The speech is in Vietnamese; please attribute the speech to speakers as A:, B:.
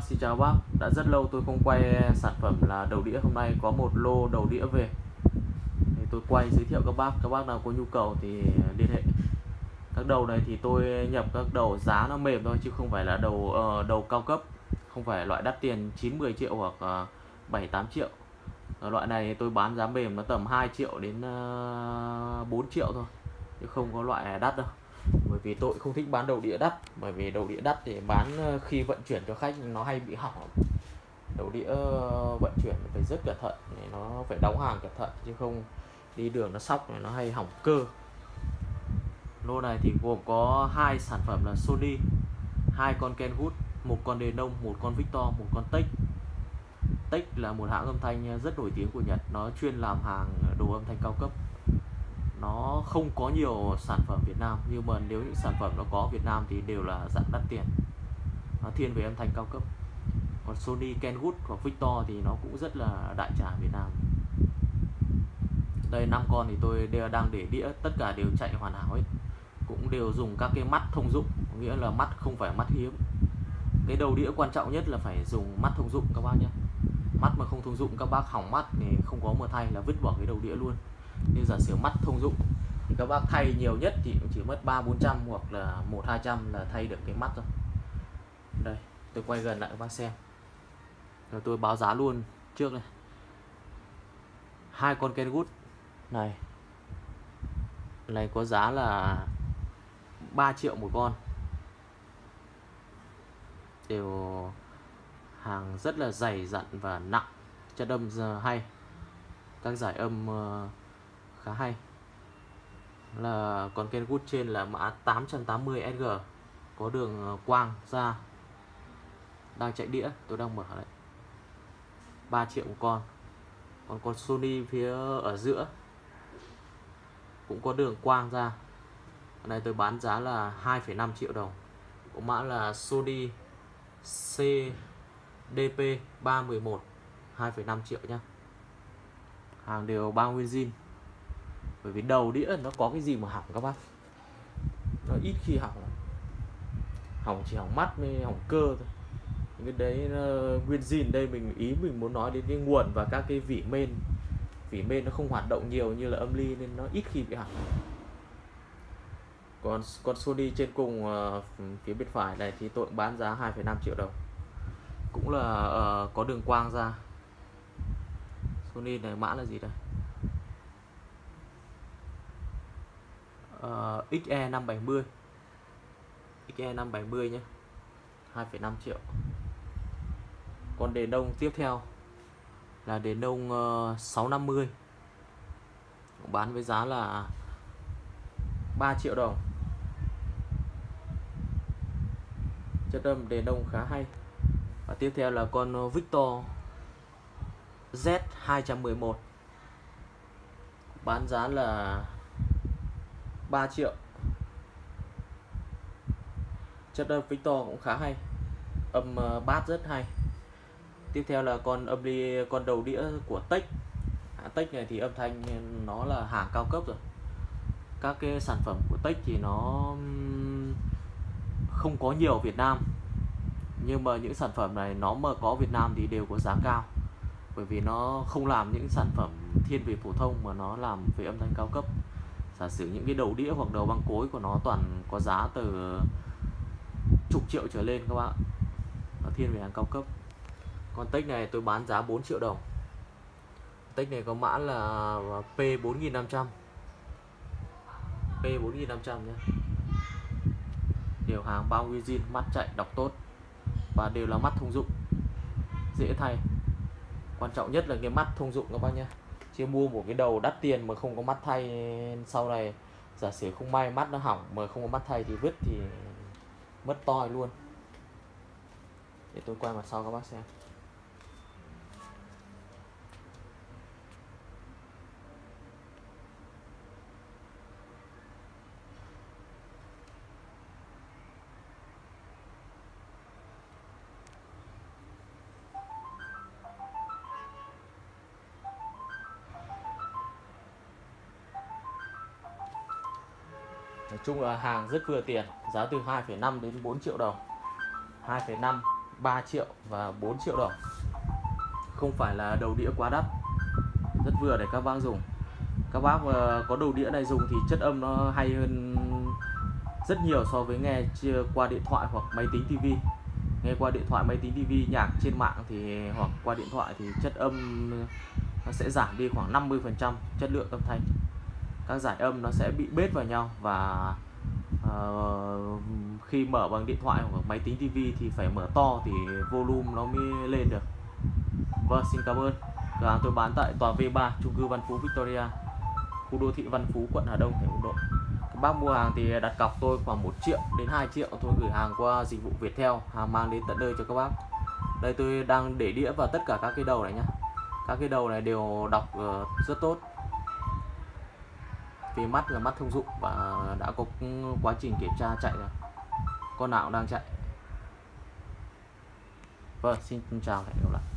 A: xin chào bác. Đã rất lâu tôi không quay sản phẩm là đầu đĩa. Hôm nay có một lô đầu đĩa về thì tôi quay giới thiệu các bác nào có nhu cầu thì liên hệ. Các đầu này thì tôi nhập các đầu giá nó mềm thôi chứ không phải là đầu cao cấp, không phải loại đắt tiền 9-10 triệu hoặc 7-8 triệu. Loại này tôi bán giá mềm nó tầm 2 triệu đến 4 triệu thôi, chứ không có loại đắt đâu. Bởi vì tôi không thích bán đầu đĩa đắt, bởi vì đầu đĩa đắt thì bán khi vận chuyển cho khách nó hay bị hỏng. Đầu đĩa vận chuyển phải rất cẩn thận, nó phải đóng hàng cẩn thận chứ không đi đường nó xóc này, nó hay hỏng cơ. Lô này thì gồm có hai sản phẩm là Sony, hai con Kenwood, một con Denon, một con Victor, một con Tech. Tech là một hãng âm thanh rất nổi tiếng của Nhật, nó chuyên làm hàng đồ âm thanh cao cấp. Nó không có nhiều sản phẩm Việt Nam, nhưng mà nếu những sản phẩm nó có Việt Nam thì đều là dạng đắt tiền, nó thiên về âm thanh cao cấp. Còn Sony, Kenwood hoặc Victor thì nó cũng rất là đại trà Việt Nam. Đây 5 con thì tôi đang để đĩa, tất cả đều chạy hoàn hảo ấy, cũng đều dùng các cái mắt thông dụng, nghĩa là mắt không phải mắt hiếm. Cái đầu đĩa quan trọng nhất là phải dùng mắt thông dụng các bác nhé. Mắt mà không thông dụng các bác hỏng mắt thì không có mà thay là vứt bỏ cái đầu đĩa luôn. Nên giả sử mắt thông dụng thì các bác thay nhiều nhất thì cũng chỉ mất 300-400 hoặc là 100-200 là thay được cái mắt rồi. Đây tôi quay gần lại các bác xem rồi tôi báo giá luôn trước này. Hai con Kenwood này có giá là 3 triệu một con, đều hàng rất là dày dặn và nặng, chất âm hay, các giải âm khá hay. Là con Kenwood trên là mã 880 SG, có đường quang ra, đang chạy đĩa, tôi đang mở đấy. 3 triệu một con. Còn con Sony phía ở giữa cũng có đường quang ra, cái này tôi bán giá là 2,5 triệu đồng. Có mã là Sony CDP 311, 2,5 triệu nhá. Hàng đều bao nguyên zin. Bởi vì đầu đĩa nó có cái gì mà hỏng các bác, nó ít khi hỏng chỉ hỏng mắt với hỏng cơ thôi. Cái đấy nguyên zin. Đây mình muốn nói đến cái nguồn và các cái vỉ mên nó không hoạt động nhiều như là âm ly nên nó ít khi bị hỏng. Còn con Sony trên cùng phía bên phải này thì tôi cũng bán giá 2,5 triệu đồng, cũng là có đường quang ra. Sony này mã là gì đây, XE570 nhé, 2,5 triệu. Còn Denon tiếp theo là Denon 650, bán với giá là 3 triệu đồng. Chất âm Denon khá hay. Và tiếp theo là con Victor Z211, bán giá là 3 triệu. Chất âm Victor cũng khá hay, âm bass rất hay. Tiếp theo là con đầu đĩa của Tech. Tech này thì âm thanh nó là hàng cao cấp rồi. Các cái sản phẩm của Tech thì nó không có nhiều Việt Nam, nhưng mà những sản phẩm này nó mà có Việt Nam thì đều có giá cao, bởi vì nó không làm những sản phẩm thiên về phổ thông mà nó làm về âm thanh cao cấp. Giả sử những cái đầu đĩa hoặc đầu băng cối của nó toàn có giá từ chục triệu trở lên các bạn, nó thiên về hàng cao cấp. Con Tech này tôi bán giá 4 triệu đồng. Tech này có mã là P4500, nhé. Đều hàng bao nguyên zin, mắt chạy đọc tốt và đều là mắt thông dụng, dễ thay. Quan trọng nhất là cái mắt thông dụng các bác nhé, chứ mua một cái đầu đắt tiền mà không có mắt thay, sau này giả sử không may mắt nó hỏng mà không có mắt thay thì vứt thì mất toi luôn. Để tôi quay mặt sau các bác xem. Nói chung là hàng rất vừa tiền, giá từ 2,5 đến 4 triệu đồng. 2,5 3 triệu và 4 triệu đồng. Không phải là đầu đĩa quá đắt, rất vừa để các bác dùng. Các bác mà có đầu đĩa này dùng thì chất âm nó hay hơn rất nhiều so với nghe qua điện thoại hoặc máy tính tivi. Nghe qua điện thoại, máy tính tivi, nhạc trên mạng thì hoặc qua điện thoại thì chất âm nó sẽ giảm đi khoảng 50% chất lượng âm thanh. Các giải âm nó sẽ bị bết vào nhau và khi mở bằng điện thoại hoặc máy tính tivi thì phải mở to thì volume nó mới lên được. Vâng, xin cảm ơn. Cửa hàng tôi bán tại tòa V3, chung cư Văn Phú Victoria, khu đô thị Văn Phú, quận Hà Đông, thành phố Hà Nội. Các bác mua hàng thì đặt cọc tôi khoảng 1 triệu đến 2 triệu, tôi gửi hàng qua dịch vụ Viettel, hàng mang đến tận nơi cho các bác. Đây tôi đang để đĩa vào tất cả các cái đầu này nhá. Các cái đầu này đều đọc rất tốt. Vì mắt là mắt thông dụng và đã có quá trình kiểm tra chạy rồi. Con nào cũng đang chạy. Vâng, xin chào, hẹn gặp lại.